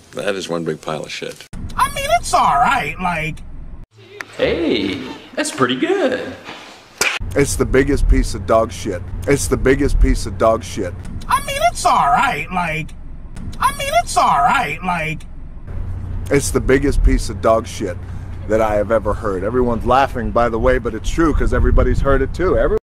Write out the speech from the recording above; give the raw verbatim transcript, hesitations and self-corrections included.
That is one big pile of shit. I mean, it's alright, like... Hey, that's pretty good. It's the biggest piece of dog shit. It's the biggest piece of dog shit. I mean, it's alright, like... I mean, it's alright, like... It's the biggest piece of dog shit that I have ever heard. Everyone's laughing, by the way, but it's true because everybody's heard it too. Every